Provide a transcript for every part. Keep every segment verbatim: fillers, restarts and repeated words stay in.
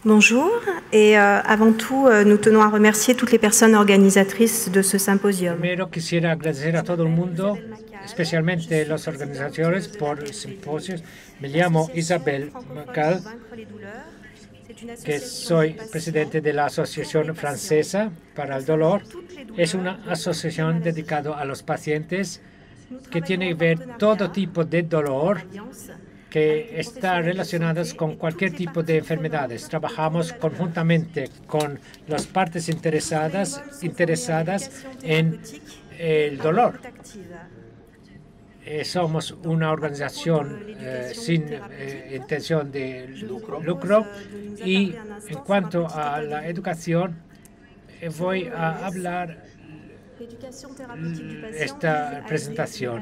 Bonjour, et euh, avant tout, euh, nous tenons à remercier toutes les personnes organisatrices de ce symposium. Primero quisiera agradecer a todo el mundo, especialmente los organizadores, por el simposio. Me llamo Isabel Macal, que soy presidente de la Asociación Francesa para el Dolor. Es una asociación dedicada a los pacientes que tiene que ver todo tipo de dolor que está relacionadas con cualquier tipo de enfermedades. Trabajamos conjuntamente con las partes interesadas, interesadas en el dolor. Eh, somos una organización eh, sin eh, intención de lucro y en cuanto a la educación eh, voy a hablar esta presentación.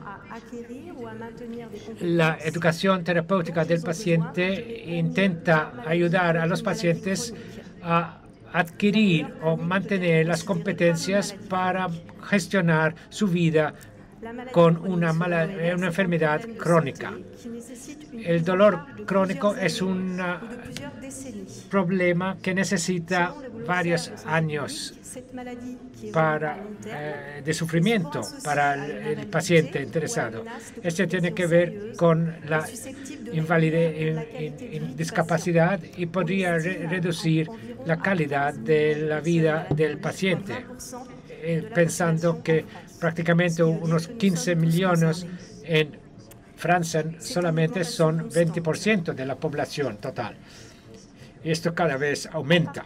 La educación terapéutica del paciente intenta ayudar a los pacientes a adquirir o mantener las competencias para gestionar su vida con una, mala, una enfermedad crónica. El dolor crónico es un problema que necesita varios años para, eh, de sufrimiento para el, el paciente interesado. Este tiene que ver con la invalidez, in, in, discapacidad y podría re reducir la calidad de la vida del paciente, eh, pensando que prácticamente unos quince millones en Francia solamente son veinte por ciento de la población total. Y esto cada vez aumenta.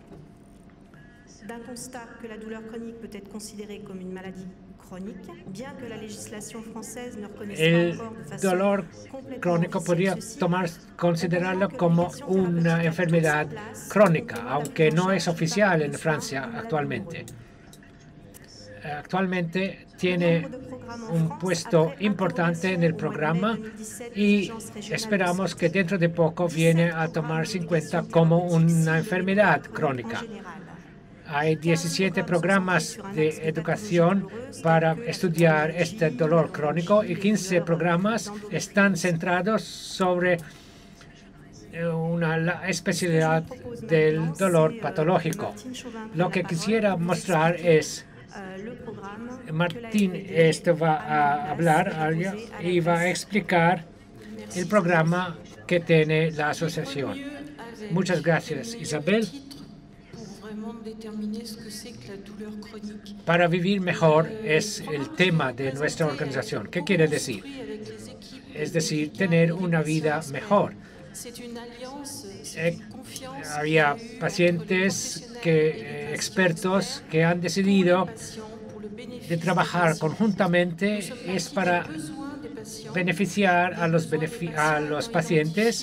D'un constat que la douleur chronique peut être considérée comme une maladie chronique, bien que la législation française ne reconnaisse El pas encore de façon dolor crónico podría tomar, considerarlo como una enfermedad crónica, aunque no es oficial en Francia actualmente. Actualmente tiene un puesto importante en el programa y esperamos que dentro de poco viene a tomarse en cuenta como una enfermedad crónica. Hay diecisiete programas de educación para estudiar este dolor crónico y quince programas están centrados sobre una la especialidad del dolor patológico. Lo que quisiera mostrar es, Martín esto va a hablar y va a explicar el programa que tiene la asociación. Muchas gracias, Isabel. Para vivir mejor es el tema de nuestra organización. ¿Qué quiere decir? Es decir, tener una vida mejor. Eh, había pacientes, que, eh, expertos que han decidido de trabajar conjuntamente es para beneficiar a los, benefic a los pacientes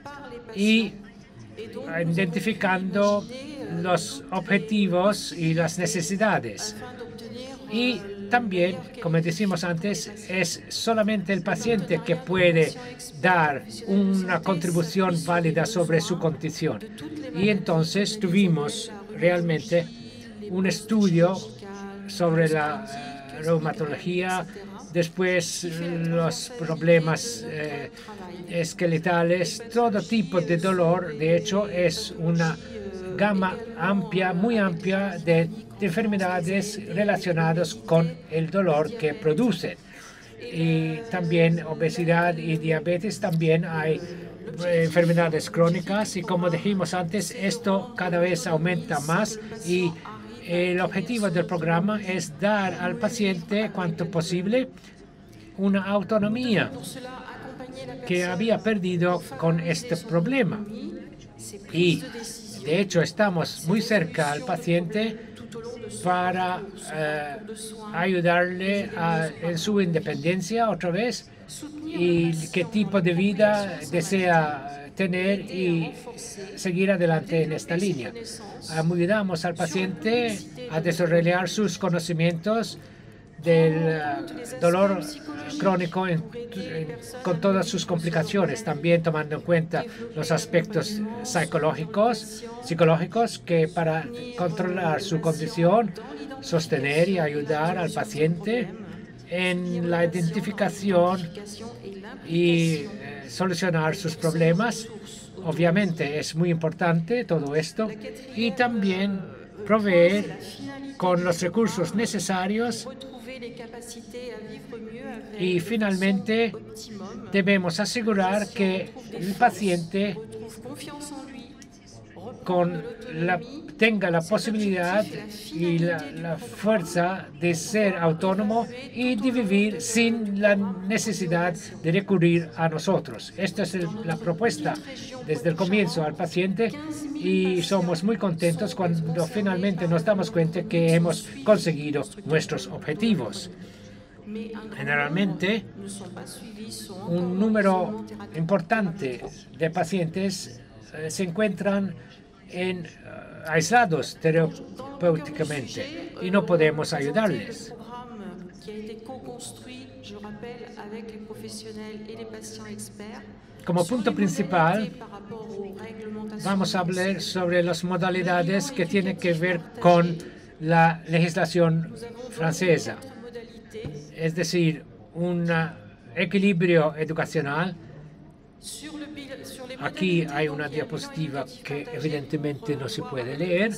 y identificando los objetivos y las necesidades. Y también, como decimos antes, es solamente el paciente que puede dar una contribución válida sobre su condición. Y entonces tuvimos realmente un estudio sobre la uh, reumatología, después los problemas eh, esqueletales, todo tipo de dolor. De hecho, es una gama amplia, muy amplia de, de enfermedades relacionadas con el dolor que producen. Y también obesidad y diabetes, también hay eh, enfermedades crónicas y como dijimos antes, esto cada vez aumenta más y el objetivo del programa es dar al paciente cuanto posible una autonomía que había perdido con este problema. Y de hecho estamos muy cerca al paciente para eh, ayudarle a, en su independencia otra vez y qué tipo de vida desea tener y seguir adelante en esta línea. Ayudamos al paciente a desarrollar sus conocimientos del uh, dolor crónico en, en, con todas sus complicaciones, también tomando en cuenta los aspectos psicológicos, psicológicos que para controlar su condición, sostener y ayudar al paciente en la identificación y eh, solucionar sus problemas Obviamente es muy importante todo esto y también proveer con los recursos necesarios y finalmente debemos asegurar que el paciente con la, tenga la posibilidad y la, la fuerza de ser autónomo y de vivir sin la necesidad de recurrir a nosotros. Esta es el, la propuesta desde el comienzo al paciente y somos muy contentos cuando finalmente nos damos cuenta que hemos conseguido nuestros objetivos. Generalmente, un número importante de pacientes eh, se encuentran en, uh, aislados terapéuticamente y no podemos ayudarles. Como punto principal, vamos a hablar sobre las modalidades que tienen que ver con la legislación francesa, es decir, un equilibrio educacional. Aquí hay una diapositiva que evidentemente no se puede leer.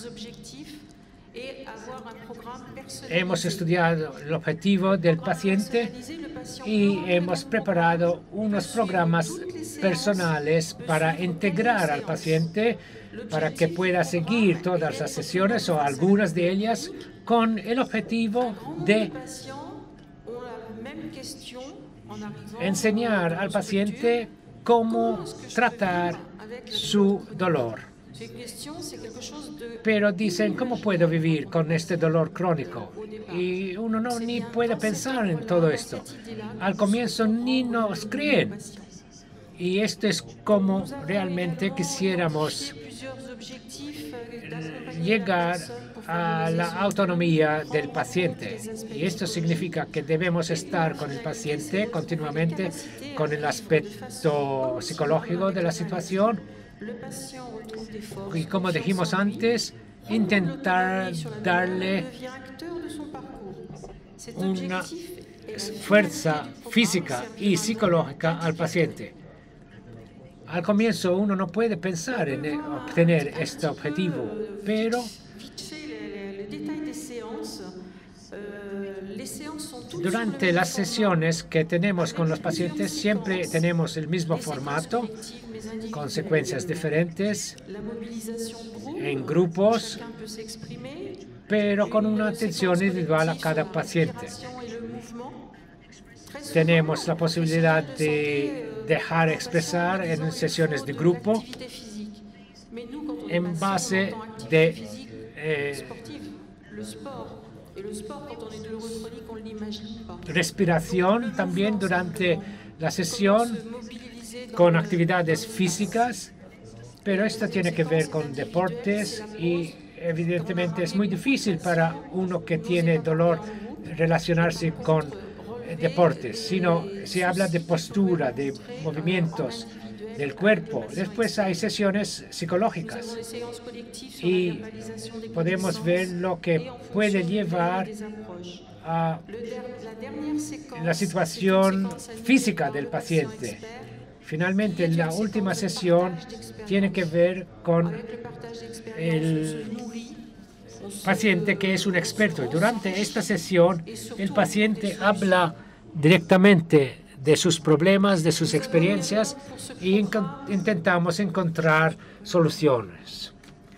Hemos estudiado el objetivo del paciente y hemos preparado unos programas personales para integrar al paciente para que pueda seguir todas las sesiones o algunas de ellas con el objetivo de enseñar al paciente cómo tratar su dolor. Pero dicen, ¿cómo puedo vivir con este dolor crónico? Y uno no ni puede pensar en todo esto. Al comienzo ni nos creen. Y esto es como realmente quisiéramos llegar a la autonomía del paciente. Y esto significa que debemos estar con el paciente continuamente, con el aspecto psicológico de la situación. Y como dijimos antes, intentar darle una fuerza física y psicológica al paciente. Al comienzo uno no puede pensar en obtener este objetivo, pero durante las sesiones que tenemos con los pacientes siempre tenemos el mismo formato, consecuencias diferentes en grupos, pero con una atención individual a cada paciente. Tenemos la posibilidad de dejar expresar en sesiones de grupo en base de eh, respiración también durante la sesión con actividades físicas, pero esto tiene que ver con deportes y evidentemente es muy difícil para uno que tiene dolor relacionarse con deportes, sino se habla de postura, de movimientos del cuerpo. Después hay sesiones psicológicas y podemos ver lo que puede llevar a la situación física del paciente. Finalmente, la última sesión tiene que ver con el paciente que es un experto. Y durante esta sesión, el paciente habla directamente de sus problemas, de sus experiencias, y intentamos encontrar soluciones.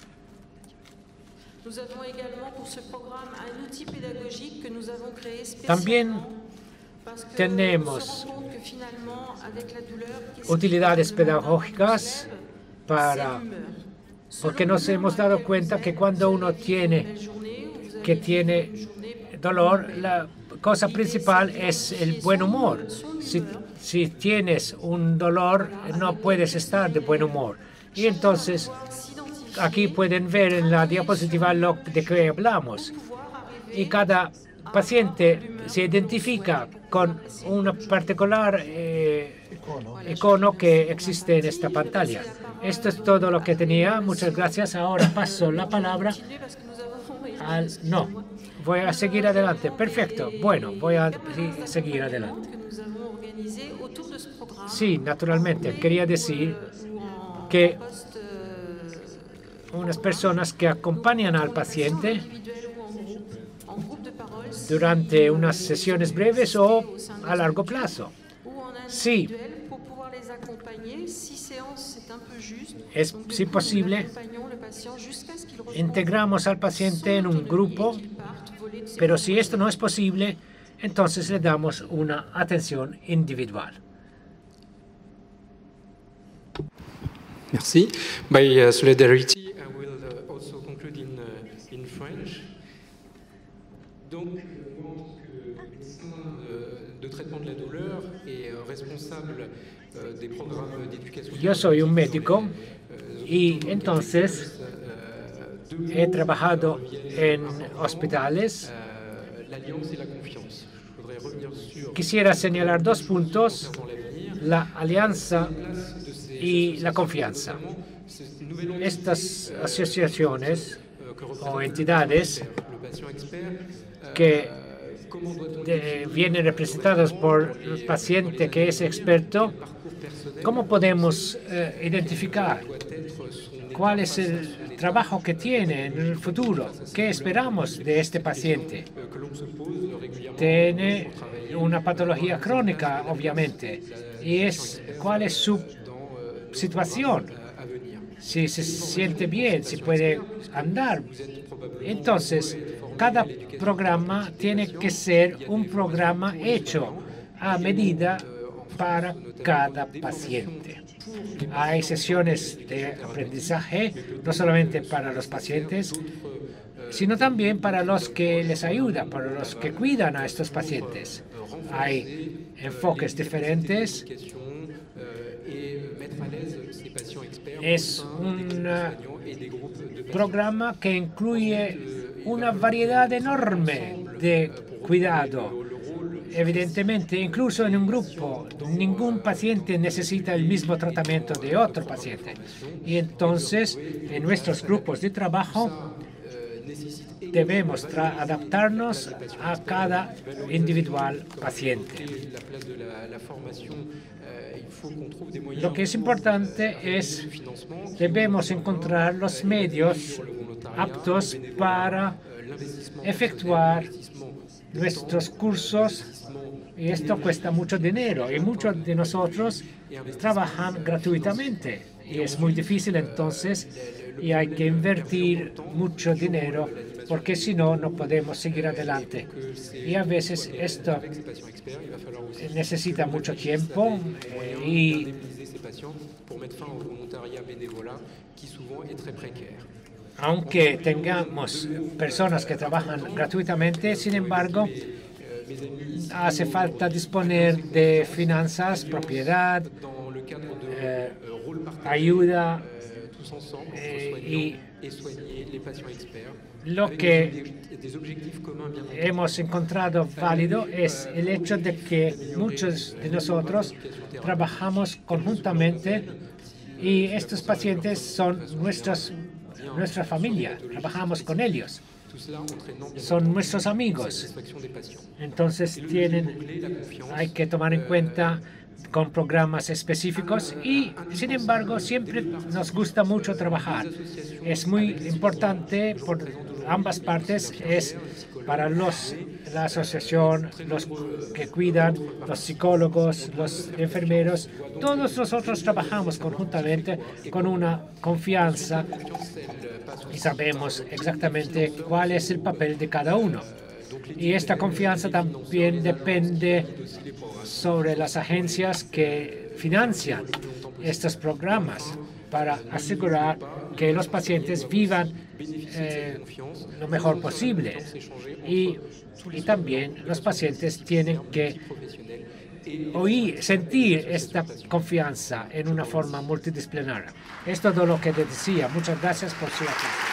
También tenemos utilidades pedagógicas para, porque nos hemos dado cuenta que cuando uno tiene que tiene dolor, la cosa principal es el buen humor. Si, si tienes un dolor, no puedes estar de buen humor. Y entonces, aquí pueden ver en la diapositiva lo de que hablamos. Y cada paciente se identifica con un particular eh, icono que existe en esta pantalla. Esto es todo lo que tenía. Muchas gracias. Ahora paso la palabra al... No, voy a seguir adelante. Perfecto. Bueno, voy a seguir adelante. Sí, naturalmente. Quería decir que unas personas que acompañan al paciente durante unas sesiones breves o a largo plazo. Sí, es si posible, integramos al paciente en un grupo, pero si esto no es posible, entonces le damos una atención individual. Merci. By uh, solidarity, I will uh, also conclude in, uh, in French. Donc, je pense que le médecin de traitement de la douleur est responsable des programmes d'éducation. Yo soy un médico y entonces he trabajado en hospitales. Quisiera señalar dos puntos: la alianza y la confianza. Estas asociaciones o entidades que de, vienen representadas por el paciente que es experto, ¿cómo podemos eh, identificar cuál es el trabajo que tiene en el futuro? ¿Qué esperamos de este paciente? Tiene una patología crónica, obviamente, y es cuál es su situación, si se siente bien, si puede andar. Entonces, cada programa tiene que ser un programa hecho a medida para cada paciente. Hay sesiones de aprendizaje, no solamente para los pacientes, sino también para los que les ayudan, para los que cuidan a estos pacientes. Hay enfoques diferentes. Es un uh, programa que incluye una variedad enorme de cuidado. Evidentemente, incluso en un grupo, ningún paciente necesita el mismo tratamiento de otro paciente. Y entonces, en nuestros grupos de trabajo, debemos adaptarnos a cada individual paciente. Lo que es importante es, debemos encontrar los medios aptos para efectuar nuestros cursos, y esto cuesta mucho dinero, y muchos de nosotros trabajan gratuitamente, y es muy difícil entonces, y hay que invertir mucho dinero, porque si no, no podemos seguir adelante. Y a veces esto necesita mucho tiempo eh, y aunque tengamos personas que trabajan gratuitamente, sin embargo, hace falta disponer de finanzas, propiedad, eh, ayuda eh, y lo que hemos encontrado válido es el hecho de que muchos de nosotros trabajamos conjuntamente y estos pacientes son nuestras, nuestra familia, trabajamos con ellos, son nuestros amigos. Entonces tienen, hay que tomar en cuenta con programas específicos y, sin embargo, siempre nos gusta mucho trabajar. Es muy importante por ambas partes, es para los, la asociación, los que cuidan, los psicólogos, los enfermeros. Todos nosotros trabajamos conjuntamente con una confianza y sabemos exactamente cuál es el papel de cada uno. Y esta confianza también depende sobre las agencias que financian estos programas para asegurar que los pacientes vivan eh, lo mejor posible. Y, y también los pacientes tienen que oír, sentir esta confianza en una forma multidisciplinaria. Es todo lo que decía. Muchas gracias por su atención.